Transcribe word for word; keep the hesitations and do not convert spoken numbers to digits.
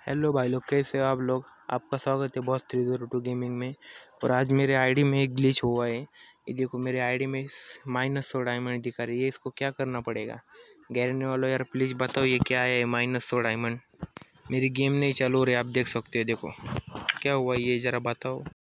Hello भाई लोग, कैसे हो आप लोग। आपका स्वागत है boss three zero two gaming में। और आज मेरे आईडी में एक ग्लिच हुआ है। ये देखो, मेरे आईडी में माइनस सौ डायमंड दिखा रही है। इसको क्या करना पड़ेगा गैरने वालों, यार प्लीज़ बताओ ये क्या है माइनस सौ डायमंड। मेरी गेम नहीं चालू हो रही, आप देख सकते हो। देखो क्या हुआ ये, ज़रा बताओ।